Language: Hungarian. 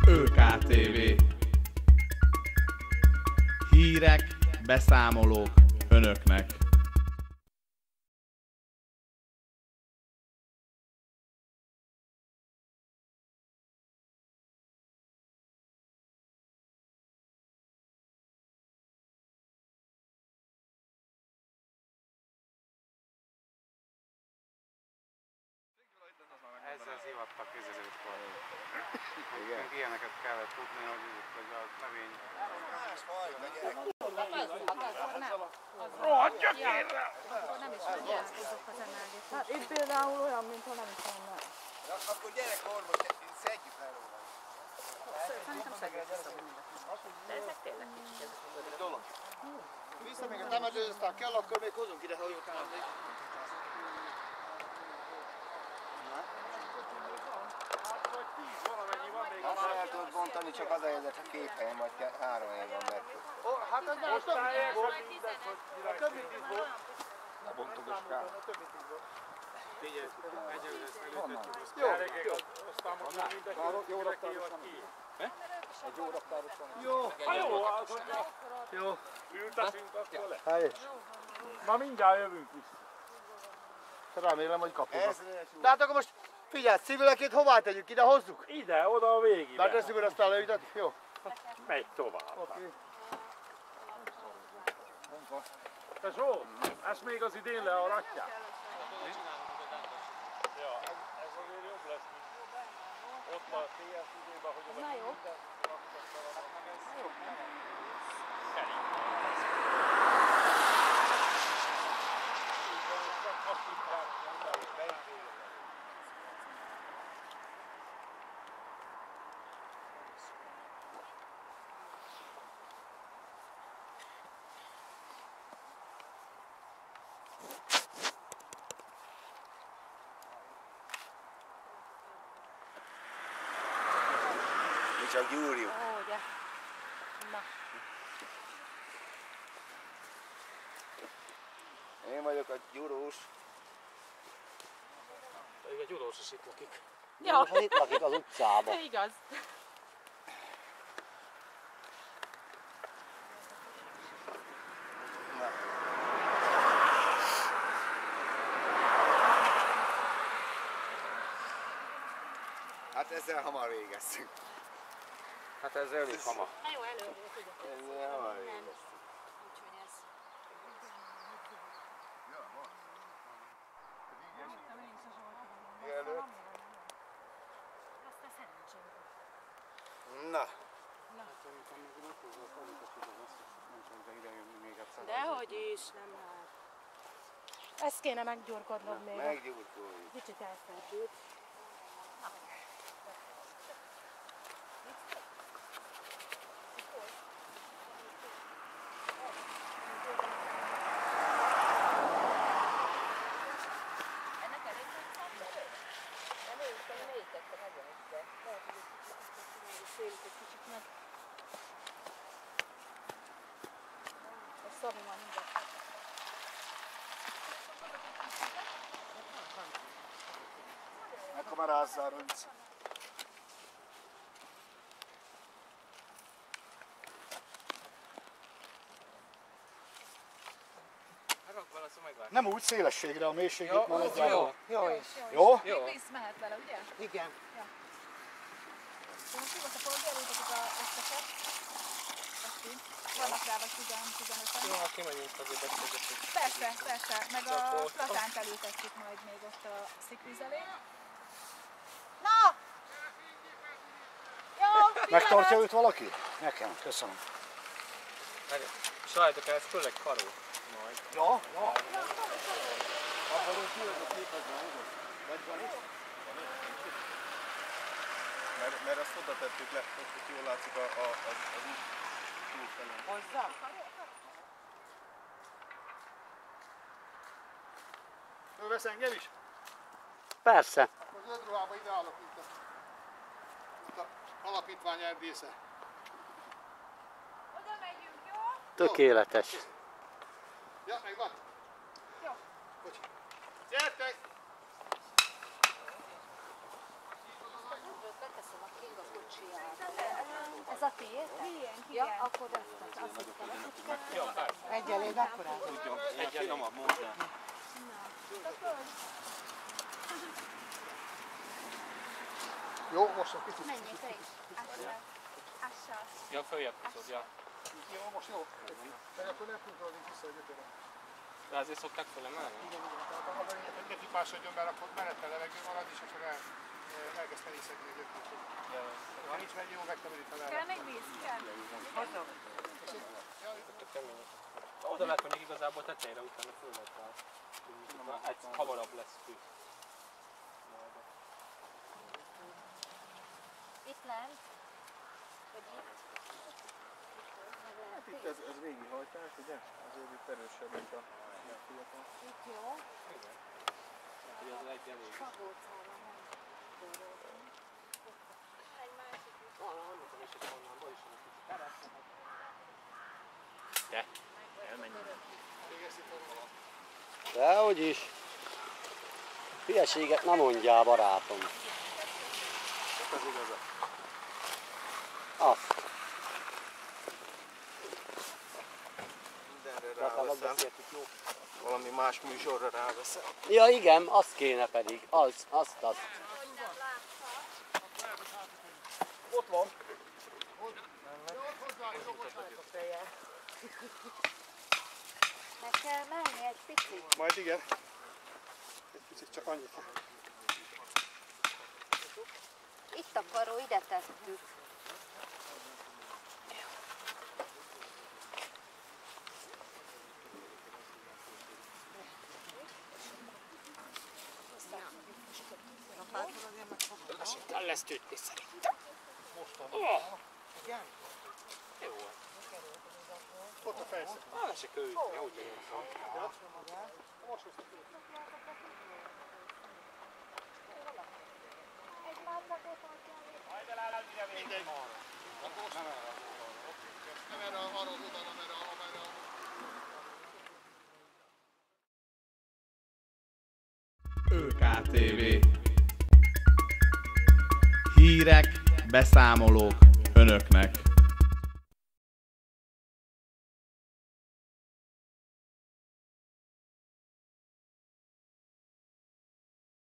ÖKTV. Hírek, beszámolók önöknek. Ezzel szivattak közelőtkor. Igen. Ilyeneket kellett tudni, hogy a növény... Rohadjak érre! Akkor nem is mondják azok az emelgetők. Hát itt például olyan, mintha nem is lenne. Akkor gyerek orvos, szedjük el róla. Szerintem szedjük vissza mindet. De ezek tényleg kicsit Dolog. Vissza még a temetőt, aztán kell, akkor még hozunk ide hajót. Azt el tudod bontani, csak az a helyzet, ha két helyen, vagy három helyen van meg. Hát ez már több mint volt. Több mint 10 volt. Ne bontogass kár. Figyelj, egyelőre ezt előtetjük, azt Jó, jó. aztán most már mindenki Jó raktáros van ki. Egy jó raktáros van. Jó, jó. Ültessünk akkor le. Helyes. Na mindjárt jövünk vissza. Remélem, hogy kapunk. De hát akkor most figyelj, civilekét hová tegyük? Ide hozzuk? Ide, oda a végig. Már teszünk, hogy aztán leütet? Jó. Megy tovább. Oké. Tesó, ezt még az idén learatják? Ja, ez azért jobb lesz, mint ott a TSZ-ben, hogy Na jó. Mi csak gyúrjuk. Ó, ugye. Na. Én vagyok a gyúrós. Pedig a gyulós is itt lakik. Jó. Hát itt lakik az utcában. Igaz. Hát ezzel hamar végeztünk. Hát ez elég hamar. Na jó, előbb tudok. Ezzel hamar Nem. végeztünk. Úgyhogy ez. Mielőtt. Aztán szerencsém. Na. Dehogy is, nem már. Ezt kéne meggyurkodnod még. Meggyúrkoljuk. Kicsit elferdült. Ennek elég nagy szakszerű? Nem, én is mélyítette nagyon is, de lehet, hogy egy szélit egy kicsit meg. A Szabi már mindent. Akkor már rázzárulsz. Nem úgy szélességre, a mélységét már egy Jó, jó is. Jó? Jó. Víz mehet vele, ugye? Igen. Most hívott a polgárútokat ezt a set. Ezt így. Vannak rá vagy 15-en. Jó, ha kimegyünk azért beszélgetünk. Persze, persze. Meg a platánt elültetjük majd még ott a szikvíz elé. Na! Jó, Megtartja őt valaki? Nekem, köszönöm. Sajtok el, ez főleg karó. Majd. Ja, ja. Akkor a képezben, vagy van itt? Mert azt oda tettük le, hogy jól látszik az út túlfelén. Hozzá? Ő vesz engem is? Persze. Akkor zöld ruhába ide állok itt a alapítvány erdésze. Oda megyünk, jó? Tökéletes. Ja, megvan? Jó. Bocsi. Gyertek! Beteszem a Kinga kocsiját. akkor azt hiszem, Egy elég akkorát? Egy finomabb módon. Jó, most egy picit. menjék el is. Assal. Ja, följebb húzod, ja. Jó, most jó. Mert akkor nem tudod vissza, hogy jöttem. De azért szokták fölemelni? Igen, tehát az a lényeg, hogy ne tipásodjon, mert akkor menetel levegő marad, és akkor elkezd felészegni a gyökőt. Ha nincs meg jó, megtömödik fel el. Kell még víz? Kell. Hozok. Oda lehet mondjuk igazából tetejére, utána föl lehet rá. Egy hamarabb lesz fű. Itt lent? Vagy itt? Hát itt ez végigehajtás, ugye? Azért itt erősebb, mint a fiatal. Itt jó. Hogy az egy elég. Fagócára nem boroltam. Egy másik is. Annak is, hogy onnan is egy kicsit keresztül. Dehogy is. Hülyeséget nem mondjál, barátom. Ez igaz. Azt. Mindenre De ha ráveszem. megbeszéltük, jó. Valami más műsorra ráveszem. Ja igen, azt kéne pedig. Azt. Hogy nem látta. Ott van. Meg kell menni egy picit. Majd igen. Egy picit csak annyit. Itt a karó, ide tettük. El lesz tűtni szerintem. Oh. Jó. Ott a fejsze. Le se kőjük, jó, úgy jön. Mindegy. Akkor most nem erre. Nem erre arra az oldalra, amerre ÖKTV. Hírek, beszámolók önöknek.